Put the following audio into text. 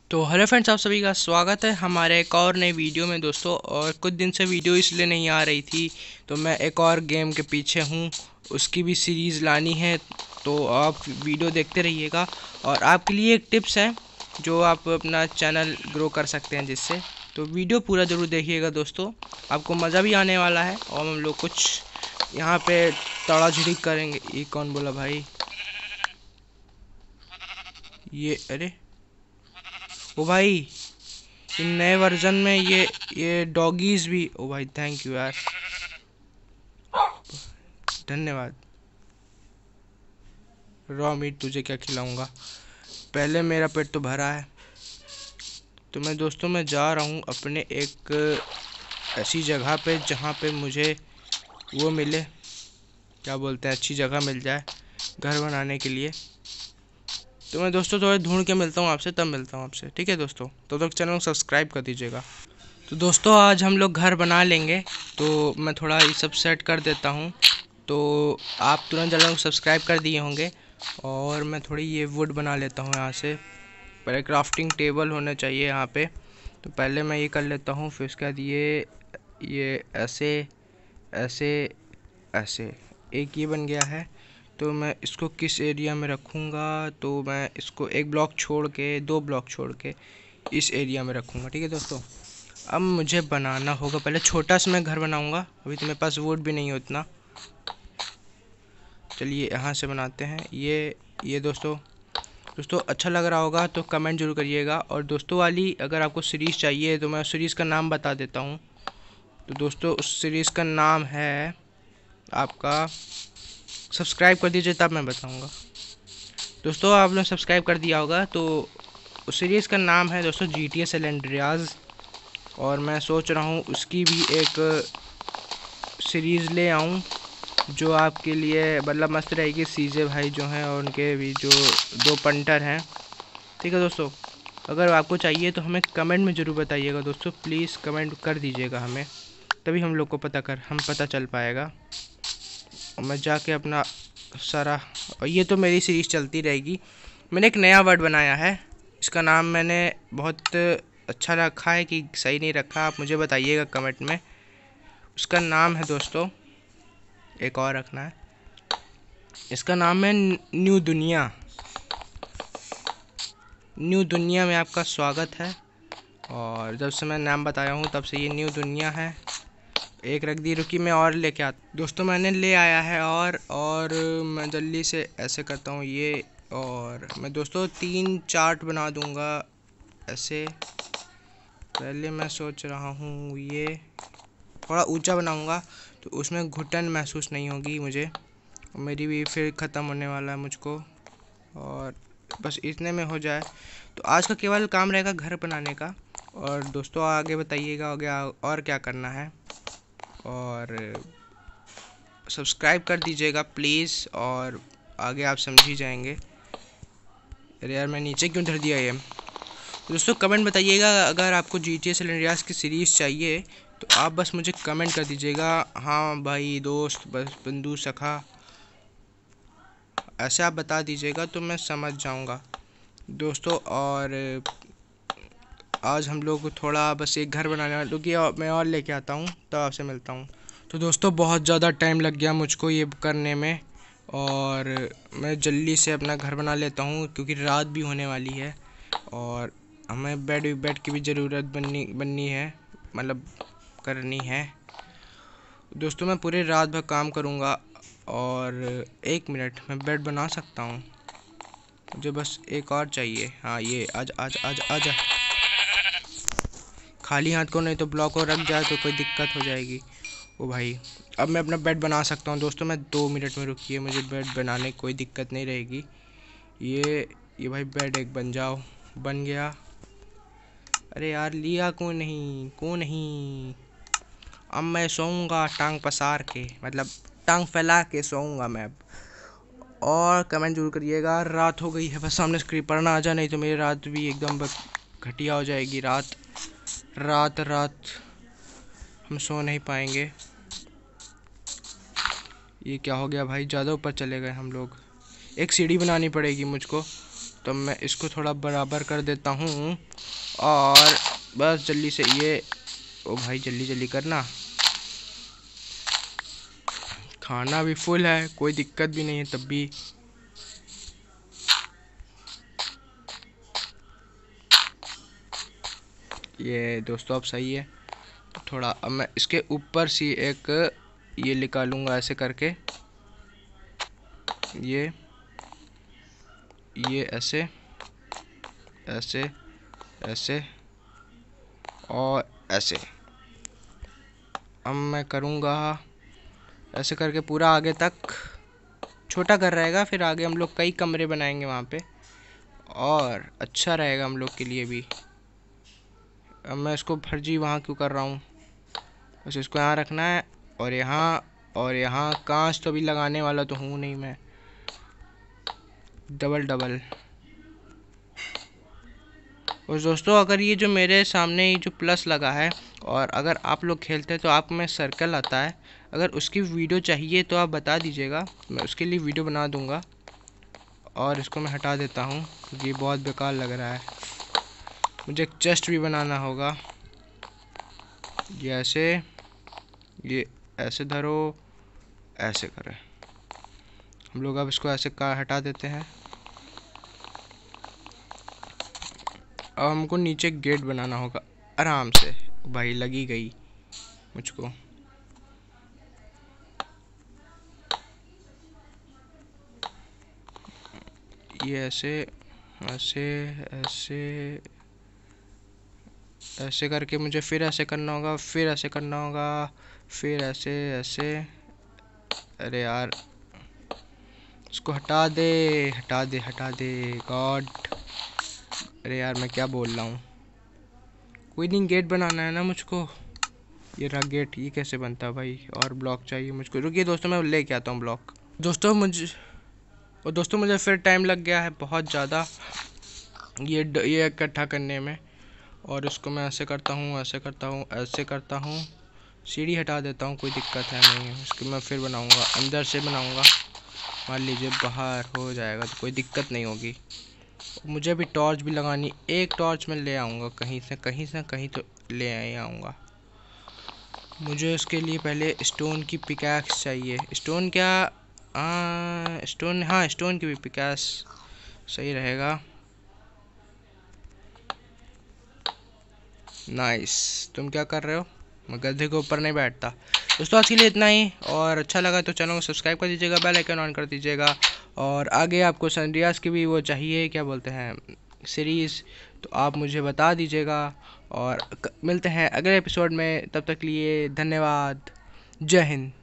तो hello friends, आप सभी का स्वागत है हमारे एक और नई वीडियो में दोस्तों। और कुछ दिन से वीडियो इसलिए नहीं आ रही थी, तो मैं एक और गेम के पीछे हूँ, उसकी भी सीरीज़ लानी है। तो आप वीडियो देखते रहिएगा और आपके लिए एक टिप्स है जो आप अपना चैनल ग्रो कर सकते हैं जिससे। तो वीडियो पूरा ज़रूर देखिएगा दोस्तों, आपको मज़ा भी आने वाला है। और हम लोग कुछ यहाँ पे तड़ाझड़ी करेंगे। ये कौन बोला भाई? ये अरे ओ भाई, इन नए वर्जन में ये डॉगीज भी। ओ भाई थैंक यू यार, धन्यवाद। रॉ मीट तुझे क्या खिलाऊंगा, पहले मेरा पेट तो भरा है। तो मैं दोस्तों मैं जा रहा हूँ अपने एक ऐसी जगह पे जहाँ पे मुझे वो मिले, क्या बोलते हैं, अच्छी जगह मिल जाए घर बनाने के लिए। तो मैं दोस्तों थोड़ा ढूंढ के मिलता हूँ आपसे, तब मिलता हूँ आपसे, ठीक है दोस्तों। तो चैनल को सब्सक्राइब कर दीजिएगा। तो दोस्तों आज हम लोग घर बना लेंगे, तो मैं थोड़ा ये सब सेट कर देता हूँ। तो आप तुरंत चैनल को सब्सक्राइब कर दिए होंगे। और मैं थोड़ी ये वुड बना लेता हूँ यहाँ से। पहले क्राफ्टिंग टेबल होना चाहिए यहाँ पे, तो पहले मैं ये कर लेता हूँ। फिर उसके बाद ये ऐसे ऐसे ऐसे एक ये बन गया है। तो मैं इसको किस एरिया में रखूँगा, तो मैं इसको एक ब्लॉक छोड़ के, 2 ब्लॉक छोड़ के इस एरिया में रखूँगा, ठीक है दोस्तों। अब मुझे बनाना होगा, पहले छोटा सा मैं घर बनाऊँगा, अभी तो मेरे पास वुड भी नहीं है उतना। चलिए यहाँ से बनाते हैं ये दोस्तों अच्छा लग रहा होगा तो कमेंट जरूर करिएगा। और दोस्तों वाली अगर आपको सीरीज़ चाहिए तो मैं उस सीरीज़ का नाम बता देता हूँ। तो दोस्तों उस सीरीज़ का नाम है आपका, सब्सक्राइब कर दीजिए तब मैं बताऊँगा। दोस्तों आपने सब्सक्राइब कर दिया होगा, तो उस सीरीज़ का नाम है दोस्तों GTA San Andreas। और मैं सोच रहा हूँ उसकी भी एक सीरीज़ ले आऊँ जो आपके लिए मतलब मस्त रहेगी। सीजे भाई जो हैं और उनके भी जो 2 पंटर हैं, ठीक है दोस्तों। अगर आपको चाहिए तो हमें कमेंट में ज़रूर बताइएगा दोस्तों, प्लीज़ कमेंट कर दीजिएगा हमें, तभी हम लोग को पता चल पाएगा। और मैं जाके अपना सारा, और ये तो मेरी सीरीज़ चलती रहेगी। मैंने एक नया वर्ड बनाया है, इसका नाम मैंने बहुत अच्छा रखा है कि सही नहीं रखा, आप मुझे बताइएगा कमेंट में। उसका नाम है दोस्तों, एक और रखना है, इसका नाम है न्यू दुनिया। न्यू दुनिया में आपका स्वागत है। और जब से मैं नाम बताया हूँ तब से ये न्यू दुनिया है। एक रख दी, रुकी मैं और लेके आता दोस्तों, मैंने ले आया है। और मैं जल्दी से ऐसे करता हूँ ये, और मैं दोस्तों 3 चार्ट बना दूँगा ऐसे। पहले मैं सोच रहा हूँ ये थोड़ा ऊंचा बनाऊँगा, तो उसमें घुटन महसूस नहीं होगी मुझे, मेरी भी फिर ख़त्म होने वाला है मुझको। और बस इतने में हो जाए तो आज का केवल काम रहेगा घर बनाने का। और दोस्तों आगे बताइएगा आगे और क्या करना है, और सब्सक्राइब कर दीजिएगा प्लीज़, और आगे आप समझ ही जाएंगे। अरे यार मैं नीचे क्यों धर दिया ये। दोस्तों कमेंट बताइएगा, अगर आपको GTA San Andreas की सीरीज़ चाहिए तो आप बस मुझे कमेंट कर दीजिएगा, हाँ भाई दोस्त, बस बंधु सखा, ऐसे आप बता दीजिएगा तो मैं समझ जाऊंगा दोस्तों। और आज हम लोग थोड़ा बस एक घर बनाने वाले, क्योंकि मैं और लेके आता हूँ तब आपसे मिलता हूँ। तो दोस्तों बहुत ज़्यादा टाइम लग गया मुझको ये करने में, और मैं जल्दी से अपना घर बना लेता हूँ क्योंकि रात भी होने वाली है। और हमें बेड की भी ज़रूरत बननी है, मतलब करनी है दोस्तों। मैं पूरे रात भर काम करूँगा, और 1 मिनट में बेड बना सकता हूँ। मुझे बस एक और चाहिए, हाँ ये आज आज आज आज खाली हाथ को नहीं तो ब्लॉक हो रख जाए तो कोई दिक्कत हो जाएगी। ओ भाई अब मैं अपना बेड बना सकता हूँ दोस्तों। मैं 2 मिनट में, रुकिए, मुझे बेड बनाने कोई दिक्कत नहीं रहेगी। ये भाई बेड एक बन जाओ, बन गया। अरे यार लिया क्यों नहीं। अब मैं सोऊंगा टांग पसार के, मतलब टांग फैला के सोऊंगा मैं अब। और कमेंट जरूर करिएगा। रात हो गई है, बस सामने से क्रीपर ना आ जाए, नहीं तो मेरी रात भी एकदम घटिया हो जाएगी। रात रात रात हम सो नहीं पाएंगे। ये क्या हो गया भाई, ज़्यादा ऊपर चले गए हम लोग। एक सीढ़ी बनानी पड़ेगी मुझको, तो मैं इसको थोड़ा बराबर कर देता हूँ और बस जल्दी से ये, ओ भाई जल्दी जल्दी करना। खाना भी फुल है, कोई दिक्कत भी नहीं है तब भी। ये दोस्तों अब सही है। तो थोड़ा अब मैं इसके ऊपर सी एक ये निकालूंगा ऐसे करके, ये ऐसे ऐसे ऐसे और ऐसे। अब मैं करूँगा ऐसे करके पूरा आगे तक। छोटा घर रहेगा, फिर आगे हम लोग कई कमरे बनाएंगे वहाँ पे, और अच्छा रहेगा हम लोग के लिए भी। अब मैं इसको फर्जी वहाँ क्यों कर रहा हूँ, बस इसको यहाँ रखना है और यहाँ कांच तो भी लगाने वाला तो हूँ नहीं मैं। Double double. और दोस्तों अगर ये जो मेरे सामने ये जो प्लस लगा है, और अगर आप लोग खेलते हैं तो आप में सर्कल आता है, अगर उसकी वीडियो चाहिए तो आप बता दीजिएगा, मैं उसके लिए वीडियो बना दूंगा। और इसको मैं हटा देता हूँ क्योंकि बहुत बेकार लग रहा है। मुझे एक चेस्ट भी बनाना होगा। ये ऐसे धरो, ऐसे करें हम लोग। अब इसको ऐसे का हटा देते हैं। अब हमको नीचे गेट बनाना होगा आराम से। भाई लगी गई मुझको। ये ऐसे ऐसे ऐसे ऐसे करके मुझे फिर ऐसे करना होगा, फिर ऐसे करना होगा, फिर ऐसे ऐसे। अरे यार इसको हटा दे हटा दे हटा दे गॉड। अरे यार मैं क्या बोल रहा हूँ। कोई नहीं, गेट बनाना है ना मुझको। ये रहा गेट। ये कैसे बनता है भाई, और ब्लॉक चाहिए मुझको। रुकिए दोस्तों मैं लेके आता हूँ ब्लॉक। दोस्तों मुझे फिर टाइम लग गया है बहुत ज़्यादा ये इकट्ठा करने में। और इसको मैं ऐसे करता हूँ, ऐसे करता हूँ, ऐसे करता हूँ। सीढ़ी हटा देता हूँ, कोई दिक्कत है नहीं। इसको मैं फिर बनाऊँगा, अंदर से बनाऊँगा। मान लीजिए बाहर हो जाएगा तो कोई दिक्कत नहीं होगी। मुझे भी टॉर्च भी लगानी, एक टॉर्च मैं ले आऊँगा कहीं से कहीं तो ले आऊँगा। मुझे उसके लिए पहले स्टोन की पिकैक्स चाहिए। स्टोन क्या, स्टोन, हाँ स्टोन की भी पिकैक्स सही रहेगा। नाइस। तुम क्या कर रहे हो, मैं गधे के ऊपर नहीं बैठता। दोस्तों आज के लिए इतना ही, और अच्छा लगा तो चैनल को सब्सक्राइब कर दीजिएगा, बेल आइकन ऑन कर दीजिएगा। और आगे आपको सनरियाज की भी वो चाहिए, क्या बोलते हैं, सीरीज़, तो आप मुझे बता दीजिएगा। और मिलते हैं अगले एपिसोड में, तब तक लिए धन्यवाद। जय हिंद।